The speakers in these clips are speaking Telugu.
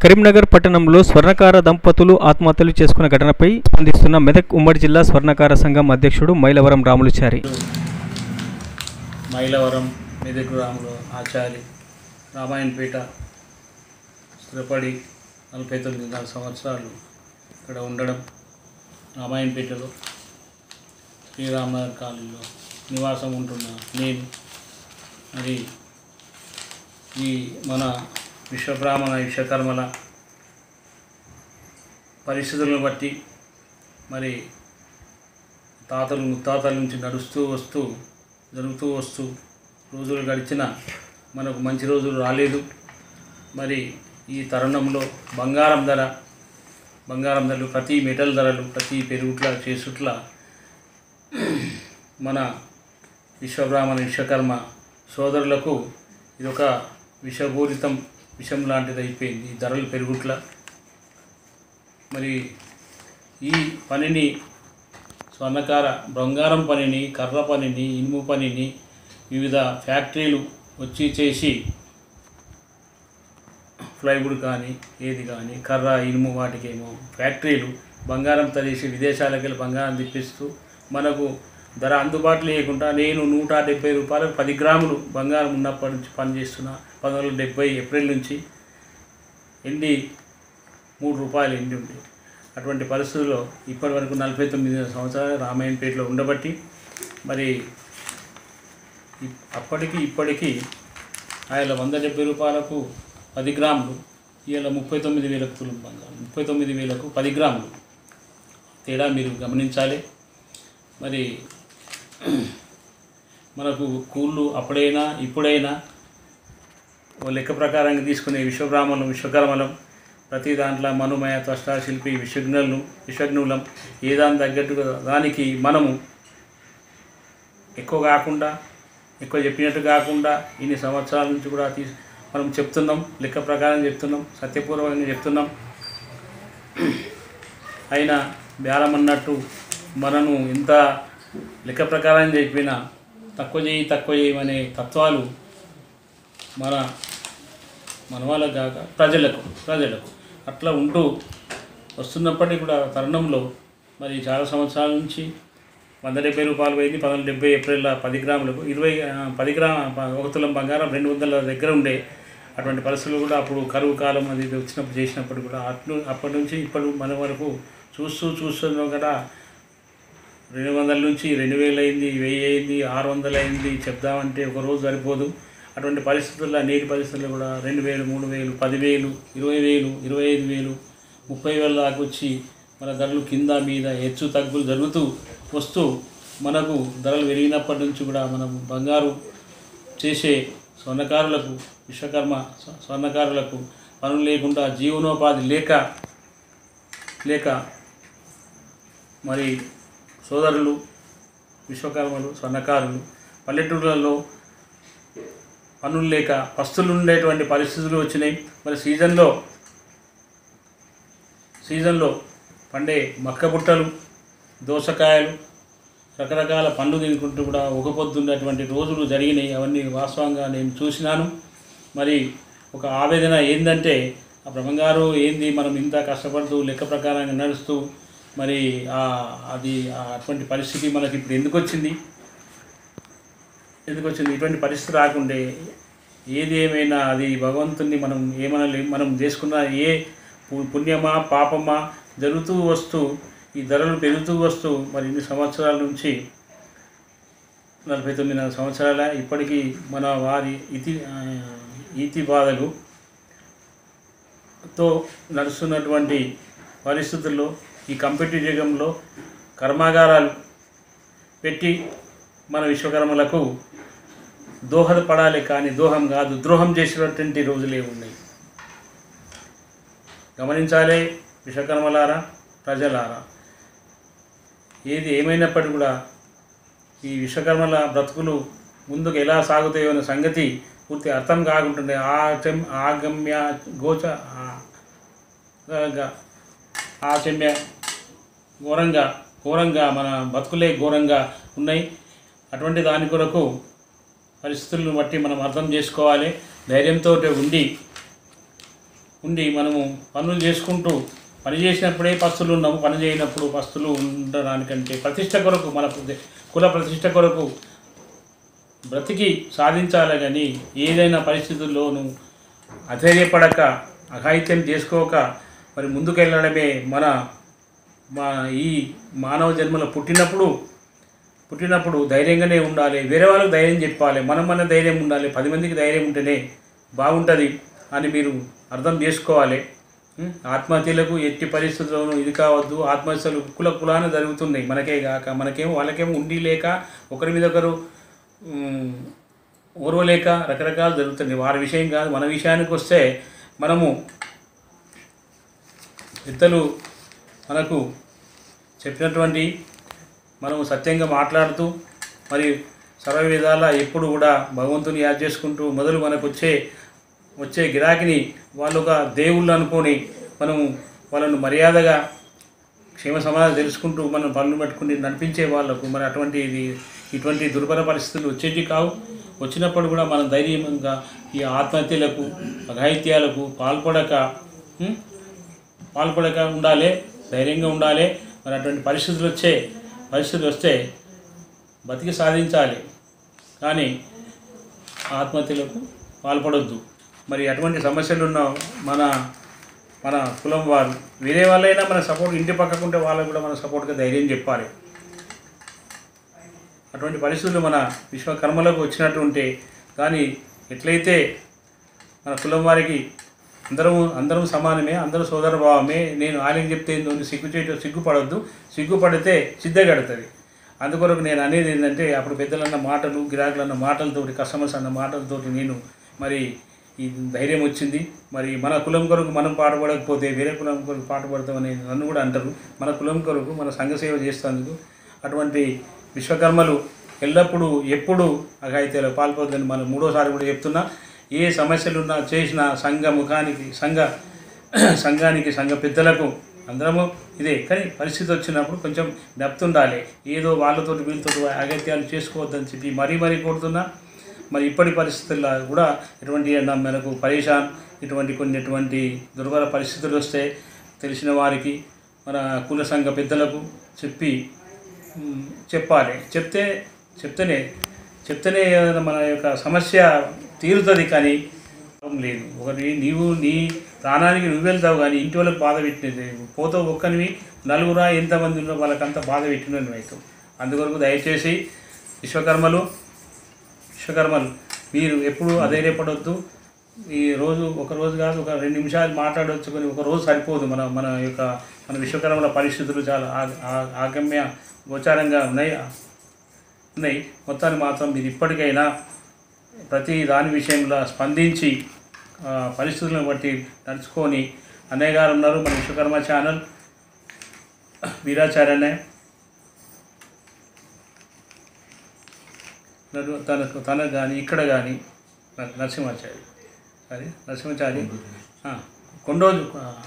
కరీంనగర్ పట్టణంలో స్వర్ణకార దంపతులు ఆత్మహత్యలు చేసుకున్న ఘటనపై స్పందిస్తున్న మెదక్ ఉమ్మడి జిల్లా స్వర్ణకార సంఘం అధ్యక్షుడు మైలవరం రాములుచారి. మైలవరం మెదక్ రాములు ఆచారి రామాయణపేట స్థిరపడి 49 సంవత్సరాలు ఇక్కడ ఉండడం, రామాయణపేటలో శ్రీరామనగర్ కాలనీలో నివాసం ఉంటున్న నేను మరి ఈ మన విశ్వబ్రాహ్మణ విశ్వకర్మల పరిస్థితులను బట్టి మరి తాతలు ముత్తాతల నుంచి జరుగుతూ వస్తూ రోజులు గడిచిన మనకు మంచి రోజులు రాలేదు. మరి ఈ తరుణంలో బంగారం ధరలు ప్రతి మెటల్ ధరలు ప్రతి పెరుగుట్ల చేసుట్ల మన విశ్వబ్రాహ్మణ విశ్వకర్మ సోదరులకు ఇదొక విషం లాంటిది అయిపోయింది. ఈ ధరలు పెరుగుట్ల మరి ఈ పనిని స్వర్ణకార బంగారం పనిని, కర్ర పనిని, ఇనుము పనిని వివిధ ఫ్యాక్టరీలు వచ్చి చేసి ప్లైవుడ్ కానీ ఏది కానీ కర్ర ఇనుము వాటికేమో ఫ్యాక్టరీలు బంగారం తరిసి విదేశాలకు వెళ్ళి బంగారం తెప్పిస్తూ మనకు ధర అందుబాటులో లేకుండా నేను 170 రూపాయలకు 10 గ్రాములు బంగారం ఉన్నప్పటి నుంచి పనిచేస్తున్నా. 1970 ఏప్రిల్ నుంచి ఎండి 3 రూపాయలు ఎండి ఉంది. అటువంటి పరిస్థితుల్లో ఇప్పటి వరకు 49 సంవత్సరాలు రామాయణపేటలో ఉండబట్టి మరి అప్పటికి ఇప్పటికీ ఆయన 170 రూపాయలకు 10 గ్రాములు, ఇలా 39,000కు తులం బంగారం, 39,000కు 10 గ్రాములు తేడా మీరు గమనించాలి. మరి మనకు కూళ్ళు అప్పుడైనా ఇప్పుడైనా లెక్క ప్రకారంగా తీసుకునే విశ్వకర్మలం ప్రతి దాంట్లో మనుమయ త్వష్ట శిల్పి విశ్వజ్ఞులం ఏ దాని తగ్గట్టుగా దానికి మనము ఎక్కువ చెప్పినట్టు కాకుండా ఇన్ని సంవత్సరాల నుంచి కూడా మనం చెప్తున్నాం, లెక్క ప్రకారం చెప్తున్నాం, సత్యపూర్వకంగా చెప్తున్నాం. అయినా బేరం అన్నట్టు మనను ఇంత లెక్క ప్రకారం చెప్పినా తక్కువ చేయమనే తత్వాలు మన వాళ్ళకు కాక ప్రజలకు అట్లా ఉంటూ వస్తున్నప్పటికీ కూడా తరుణంలో మరి చాలా సంవత్సరాల నుంచి 170 రూపాయలు పోయింది. 1970 ఏప్రిల్ 10 గ్రాములకు 10 1 తులం బంగారం 200 దగ్గర ఉండే అటువంటి పరిస్థితులు కూడా అప్పుడు కరువు కాలం అది వచ్చినప్పుడు చేసినప్పుడు కూడా అప్పటి నుంచి ఇప్పుడు మన వరకు చూస్తున్నాం కదా. 200 నుంచి 2,000 అయింది, 1,000 అయింది, 600 అయింది. చెప్దామంటే ఒక రోజు సరిపోదు. అటువంటి పరిస్థితుల్లో నేటి పరిస్థితుల్లో కూడా 2,000, 3,000, 10,000, 20,000, 25,000, 30,000 దాకా వచ్చి మన ధరలు కింద మీద హెచ్చు తగ్గులు జరుగుతూ వస్తూ మనకు ధరలు పెరిగినప్పటి నుంచి కూడా మనం బంగారు చేసే స్వర్ణకారులకు పనులు లేకుండా జీవనోపాధి లేక మరి సోదరులు విశ్వకర్మలు స్వర్ణకారులు పల్లెటూళ్ళలో పనులు లేక పస్తులు ఉండేటువంటి పరిస్థితులు వచ్చినాయి. మరి సీజన్లో పండే మక్క బుట్టలు, దోసకాయలు, రకరకాల పండ్లు తినుకుంటూ కూడా ఒక పొద్దున్నటువంటి రోజులు జరిగినాయి. అవన్నీ వాస్తవంగా నేను చూసినాను. మరి ఒక ఆవేదన ఏంటంటే ఆ బ్రహ్మంగారు ఏంది మనం ఇంత కష్టపడుతూ లెక్క ప్రకారంగా నడుస్తూ మరి అటువంటి పరిస్థితి మనకి ఇప్పుడు ఎందుకు వచ్చింది? ఇటువంటి పరిస్థితి రాకుండే ఏది ఏమైనా అది భగవంతుని మనం మనం చేసుకున్న ఏ పుణ్యమా పాపమా జరుగుతూ వస్తూ ఈ ధరలు పెరుగుతూ వస్తూ మరి ఇన్ని సంవత్సరాల నుంచి 49 సంవత్సరాల ఇప్పటికీ మన వారి ఈతి బాధలతో నడుస్తున్నటువంటి పరిస్థితుల్లో ఈ కాంపిటేటివ్ యుగంలో కర్మాగారాలు పెట్టి మన విశ్వకర్మలకు దోహదపడాలి కానీ ద్రోహం చేసినటువంటి రోజులే ఉన్నాయి. గమనించాలి విశ్వకర్మలారా, ప్రజలారా. ఏది ఏమైనప్పటికీ కూడా ఈ విశ్వకర్మల బ్రతుకులు ముందుకు ఎలా సాగుతాయో అనే సంగతి పూర్తి అర్థం కాకుంటుండే ఆచమ్య ఘోరంగా మన బతుకులే ఘోరంగా ఉన్నాయి. అటువంటి దాని కొరకు పరిస్థితులను బట్టి మనం అర్థం చేసుకోవాలి. ధైర్యంతో ఉండి మనము పనులు చేసుకుంటూ పని చేసినప్పుడే పస్తులు ఉన్నాము, పని చేయనప్పుడు పస్తులు ఉండడానికంటే ప్రతిష్ట కొరకు మన కుల ప్రతిష్ట కొరకు బ్రతికి సాధించాలి. కానీ ఏదైనా పరిస్థితుల్లోనూ అధైర్యపడక అఘాయిత్యం చేసుకోక మరి ముందుకెళ్ళడమే మా ఈ మానవ జన్మలో పుట్టినప్పుడు ధైర్యంగానే ఉండాలి. వేరే వాళ్ళకి ధైర్యం చెప్పాలి, మన ధైర్యం ఉండాలి. 10 మందికి ధైర్యం ఉంటేనే బాగుంటుంది అని మీరు అర్థం చేసుకోవాలి. ఆత్మహత్యలకు ఎట్టి పరిస్థితుల్లోనూ ఇది కావద్దు. ఆత్మహత్యలు కులాన జరుగుతున్నాయి, మనకే కాక వాళ్ళకేమో ఉండి లేక ఒకరి మీద ఒకరు ఓర్వలేక రకరకాలు జరుగుతున్నాయి. వారి విషయం కాదు. మన విషయానికి వస్తే మనము పెద్దలు మనకు చెప్పినటువంటి మనము సత్యంగా మాట్లాడుతూ మరి సర్వ విధాలా ఎప్పుడు కూడా భగవంతుని యాద్ చేసుకుంటూ మొదలు మనకు వచ్చే గిరాకిని వాళ్ళు ఒక దేవుళ్ళు అనుకొని మనము వాళ్ళను మర్యాదగా క్షేమ సమాధానం తెలుసుకుంటూ మనం పనులు పెట్టుకుని నడిపించే వాళ్ళకు మరి ఇటువంటి దుర్భర పరిస్థితులు వచ్చేటి కావు. వచ్చినప్పుడు కూడా మనం ధైర్యంగా ఈ ఆత్మహత్యలకు అఘాయిత్యాలకు పాల్పడక ఉండాలి, ధైర్యంగా ఉండాలి. మరి అటువంటి పరిస్థితులు వస్తే బతికి సాధించాలి, కానీ ఆత్మహత్యలకు పాల్పడొద్దు. మరి అటువంటి సమస్యలు ఉన్న మన కులం వారు వేరే వాళ్ళైనా మన సపోర్ట్ ఇంటి పక్కకుంటే వాళ్ళకు కూడా మన సపోర్ట్గా ధైర్యం చెప్పాలి. అటువంటి పరిస్థితులు మన విశ్వకర్మలకు వచ్చినట్టు ఉంటే కానీ ఎట్లయితే మన కులం వారికి అందరం సమానమే, అందరూ సోదరభావమే, నేను ఆయనకి చెప్తే సిగ్గుపడొద్దు, సిగ్గుపడితే సిద్ధగడుతుంది. అందుకొరకు నేను అనేది ఏంటంటే అప్పుడు పెద్దలన్న మాటలు, గిరాకులన్న మాటలతోటి, కస్టమర్స్ అన్న మాటలతోటి నేను మరి ఈ ధైర్యం వచ్చింది. మరి మన కులం కొరకు మనం పాటుపడకపోతే వేరే కులం కొరకు పాటుపడతామని నన్ను కూడా అంటారు. మన కులం కొరకు మన సంఘ సేవ చేస్తేందుకు అటువంటి విశ్వకర్మలు ఎల్లప్పుడూ ఎప్పుడు అఘాయిత్యాలు పాల్పొద్దని మనం 3వసారి కూడా చెప్తున్నా. ఏ సమస్యలున్నా చేసిన సంఘానికి సంఘ పెద్దలకు అందరము ఇదే. కానీ పరిస్థితి వచ్చినప్పుడు కొంచెం డెప్త్ ఉండాలి. ఏదో వాళ్ళతోటి వీళ్ళతోటి అఘాయిత్యాలు చేసుకోవద్దని చెప్పి మరీ కోరుతున్నా. మరి ఇప్పటి పరిస్థితుల్లో కూడా ఎటువంటి మనకు పరేషాన్ ఎటువంటి దుర్భర పరిస్థితులు వస్తే తెలిసిన వారికి మన కుల సంఘ పెద్దలకు చెప్పాలి. చెప్తేనే మన యొక్క సమస్య తీరుతుంది. కానీ లేదు, ఒకటి నీ ప్రాణానికి నువ్వు వెళ్తావు కానీ ఇంటి వాళ్ళకి బాధ పెట్టినది పోతావు. ఒక్కనివి నలుగురా ఎంతమంది ఉన్నో వాళ్ళకంతా బాధ పెట్టినవి అవుతావు. అందుకొరకు దయచేసి విశ్వకర్మలు మీరు ఎప్పుడు అధైర్యపడొద్దు. ఒక రోజు కాదు, ఒక 2 నిమిషాలు మాట్లాడవచ్చు, కానీ ఒక రోజు సరిపోదు. మన విశ్వకర్మల పరిస్థితులు చాలా ఆగమ్య గోచారంగా ఉన్నాయి. మొత్తాన్ని మాత్రం మీరు ఇప్పటికైనా ప్రతి దాని విషయంలో స్పందించి పరిస్థితులను బట్టి నడుచుకొని అన్నయ్య గారు ఉన్నారు. మన విశ్వకర్మ ఛానల్ వీరాచార్య అన్నయ్య తనకు కానీ ఇక్కడ కానీ నరసింహాచారి కొండోజు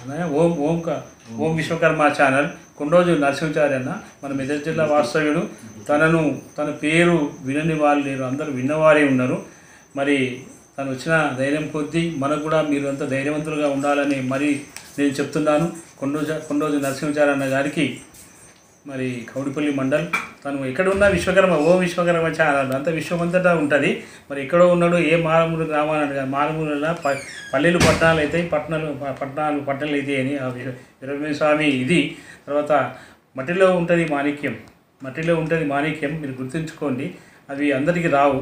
ఓం విశ్వకర్మ ఛానల్ కొండోజు నరసింహాచారి అన్న మన మెదక్ జిల్లా వాస్తవ్యుడు. తన పేరు వినని వాళ్ళు లేరు, అందరూ విన్నవారే ఉన్నారు. మరి తను వచ్చిన ధైర్యం కొద్దీ మనకు కూడా మీరు అంతా ధైర్యవంతులుగా ఉండాలని మరి నేను చెప్తున్నాను. కొండోజు నరసింహాచారి అన్న గారికి మరి కౌడిపల్లి మండల్, తను ఎక్కడ ఉన్న విశ్వకర్మ విశ్వకర్మ ఛానల్ అంతా విశ్వమంతటా ఉంటుంది. మరి ఎక్కడో ఉన్నాడు, ఏ మారుమూల గ్రామాలు కాదు, మారుమూల పల్లెలు పట్టణాలు అవుతాయి, పట్టణాలు అవుతాయి అని వీరభద్ర స్వామి ఇది. తర్వాత మట్టిలో ఉంటుంది మాణిక్యం, మీరు గుర్తుంచుకోండి. అవి అందరికీ రావు.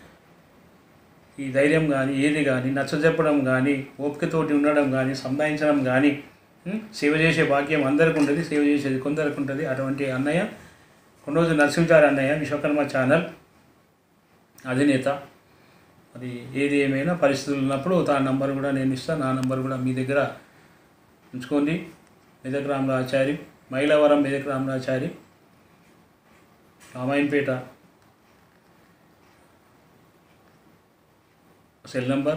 ఈ ధైర్యం కానీ ఏది కానీ నచ్చజెప్పడం కానీ ఓపికతోటి ఉండడం కానీ సంధాయించడం కానీ సేవ చేసే భాగ్యం అందరికీ ఉంటుంది, సేవ చేసేది కొందరికి ఉంటుంది. అటువంటి అన్నయ్య కొండోజు నరసింహాచారి అన్నయ్య విశ్వకర్మ ఛానల్ అధినేత. అది ఏది ఏమైనా పరిస్థితులు ఉన్నప్పుడు తన నంబర్ కూడా నేను ఇస్తాను, నా నంబర్ కూడా మీ దగ్గర ఉంచుకోండి. మెదక్ రామరాచారి, మైలవరం మెదక్ రామరాచారి, రామాయణపేట. సెల్ నంబర్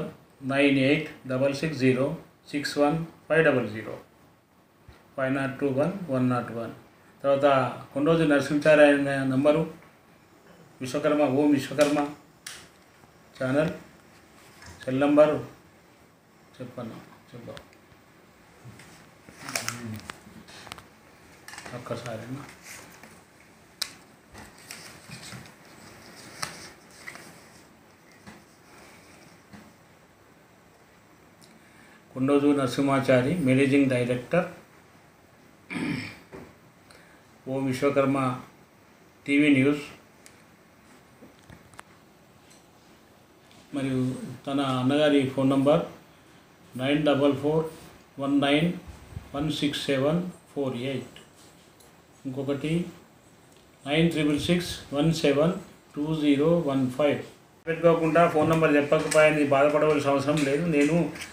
9866061500 5021 తర్వాత Kondoju Narasimhachari number Vishwakarma Vishwakarma channel cell number చెప్పు ఒక్కసారి Kondoju Narasimhachari, managing director, Om Vishwakarma TV news. మరియు తన అన్నగారి ఫోన్ నంబర్ 9441916748, ఇంకొకటి 9666172015. పెట్టుకోకుండా ఫోన్ నెంబర్ చెప్పకపోయాని బాధపడవలసిన అవసరం లేదు. నేను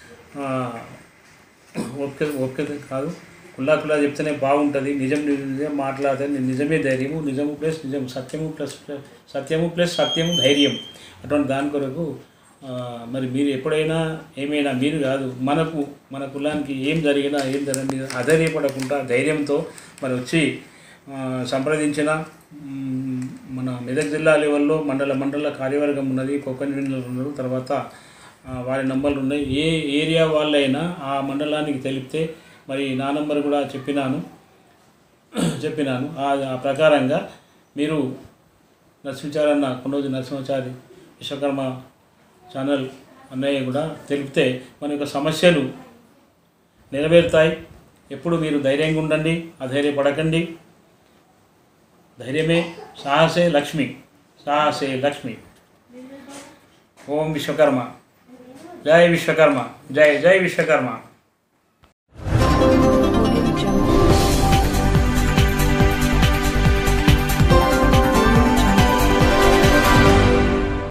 ఓకే కాదు, కుల్లా చెప్తేనే బాగుంటుంది. నిజం మాట్లాడితే నిజమే ధైర్యము, నిజము ప్లస్ నిజం, సత్యము ప్లస్ సత్యము ధైర్యం. అటువంటి దాని కొరకు మరి మీరు ఎప్పుడైనా ఏమైనా, మీరు కాదు, మన కులానికి ఏం జరిగినా అధైర్యపడకుండా ధైర్యంతో మరి వచ్చి సంప్రదించిన మన మెదక్ జిల్లా లెవెల్లో మండల కార్యవర్గం ఉన్నది, కోకన్వీనర్లు ఉన్నారు. తర్వాత వారి నంబర్లు ఉన్నాయి. ఏ ఏరియా వాళ్ళైనా ఆ మండలానికి తెలిపితే మరి నా నంబర్ కూడా చెప్పినాను. ఆ ప్రకారంగా మీరు నరసింహాచారన్న కొండోజు నరసింహాచారి విశ్వకర్మ ఛానల్ అన్నయ్య కూడా తెలిపితే మన యొక్క సమస్యలు నెరవేరుతాయి. ఎప్పుడు మీరు ధైర్యంగా ఉండండి, అధైర్యపడకండి. ధైర్యమే సాహసే లక్ష్మి. ఓం విశ్వకర్మ, జై విశ్వకర్మ, జై విశ్వకర్మ.